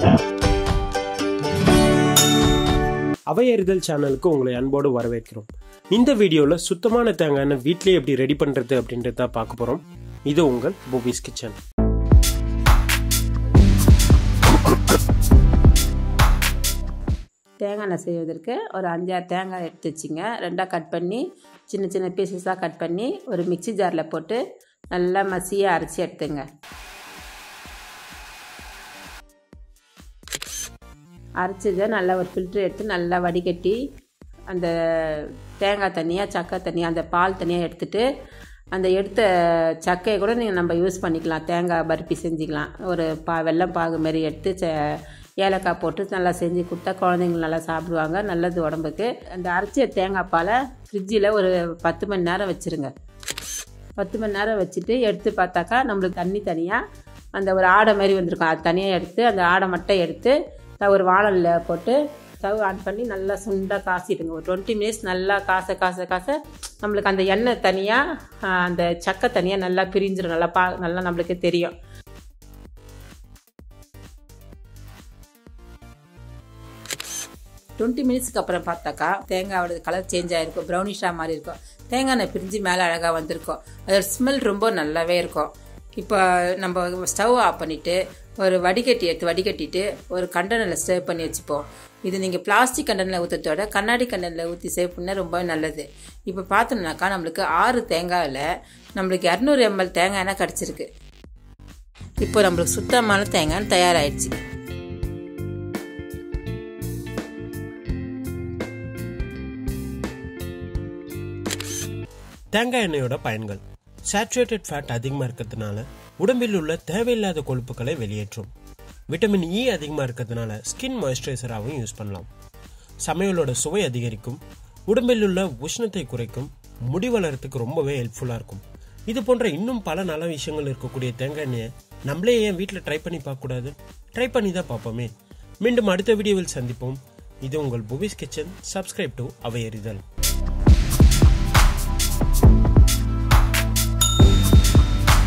அவையறிதல் சேனலுக்கு உங்களை அன்போடு வரவேற்கிறோம். இந்த வீடியோல சுத்தமான தேங்காய் எண்ணெய் வீட்லயே எப்படி ரெடி பண்றது அப்படின்றத பார்க்க போறோம். இது உங்கள் பூபிஸ் கிச்சன். தேங்காய் எண்ணெய் செய்வதற்கு ஒரு 5-6 தேங்காய் எடுத்து வச்சுங்க. ரெண்டாக கட் பண்ணி சின்ன சின்ன பீசஸாக கட் பண்ணி ஒரு மிக்சி ஜாரில் போட்டு நல்லா மசியாக அரைச்சி எடுத்துங்க. அரைச்சதை நல்லா ஒரு ஃபில்ட்ரு எடுத்து நல்லா வடிகட்டி அந்த தேங்காய் தனியாக சக்கை தனியாக அந்த பால் தனியாக எடுத்துகிட்டு அந்த எடுத்த சக்கையை கூட நீங்கள் நம்ம யூஸ் பண்ணிக்கலாம். தேங்காய் பருப்பி செஞ்சுக்கலாம். ஒரு வெல்லம் பாகு மாரி எடுத்து ஏலக்காய் போட்டு நல்லா செஞ்சு கொடுத்தா குழந்தைங்க நல்லா சாப்பிடுவாங்க. நல்லது உடம்புக்கு. அந்த அரைச்ச தேங்காய் பாலை ஃப்ரிட்ஜில் ஒரு 10 மணி நேரம் வச்சுருங்க. 10 மணி நேரம் வச்சுட்டு எடுத்து பார்த்தாக்கா நம்மளுக்கு தண்ணி தனியாக அந்த ஒரு ஆடை மாதிரி வந்திருக்கும். அது தனியாக எடுத்து அந்த ஆடை மட்டும் எடுத்து ஒரு வானலில் போட்டு ஸ்டவ் ஆன் பண்ணி நல்லா சுண்டாக காசிடுங்க. ஒரு 20 மினிட்ஸ் நல்லா காச நம்மளுக்கு அந்த எண்ணெய் தனியாக அந்த சக்கை தனியாக நல்லா பிரிஞ்சிடும். நல்லா நம்மளுக்கு தெரியும். டுவெண்ட்டி மினிட்ஸ்க்கு அப்புறம் பார்த்தாக்கா தேங்காயோட கலர் சேஞ்ச் ஆகிருக்கும். ப்ரௌனிஷாக மாதிரி இருக்கும். தேங்காய் எண்ணெய் பிரிஞ்சு மேலே அழகாக வந்திருக்கும். அதோட ஸ்மெல் ரொம்ப நல்லாவே இருக்கும். இப்போ நம்ம ஸ்டவ் ஆஃப் பண்ணிவிட்டு ஒரு வடிகட்டிட்டு ஒரு கண்டெய்னரில் சேவ் பண்ணி வச்சுப்போம். இது நீங்கள் பிளாஸ்டிக் கண்டெய்னரில் ஊற்றுறதோட கண்ணாடி கண்டெய்னரில் ஊற்றி சேவ் பண்ணால் ரொம்ப நல்லது. இப்போ பார்த்தோம்னாக்கா நம்மளுக்கு 6 தேங்காயில் நம்மளுக்கு 200 ml தேங்காய் எண்ணெய் கிடச்சிருக்கு. இப்போ நம்மளுக்கு சுத்தமான தேங்காய் தயாராகிடுச்சு. தேங்காய் எண்ணெயோட பயன்கள். சேச்சுரேட்டட் ஃபேட் அதிகமாக இருக்கிறதுனால உடம்பில் உள்ள தேவையில்லாத கொழுப்புகளை வெளியேற்றும். விட்டமின் இ அதிகமாக இருக்கிறதுனால ஸ்கின் மாய்ஸ்சரைசராகவும் யூஸ் பண்ணலாம். சமையலோட சுவை அதிகரிக்கும். உடம்பில் உள்ள உஷ்ணத்தை குறைக்கும். முடி வளர்றதுக்கு ரொம்பவே ஹெல்ப்ஃபுல்லாக இருக்கும். இது போன்ற இன்னும் பல நல்ல விஷயங்கள் இருக்கக்கூடிய தேங்காய் எண்ணெயை நம்மளே ஏன் வீட்டில் ட்ரை பண்ணி பார்க்கக்கூடாது? ட்ரை பண்ணி தான் பார்ப்போமே. மீண்டும் அடுத்த வீடியோவில் சந்திப்போம். இது உங்கள் பூபிஸ் கிச்சன். Subscribe to அவையறிதல்.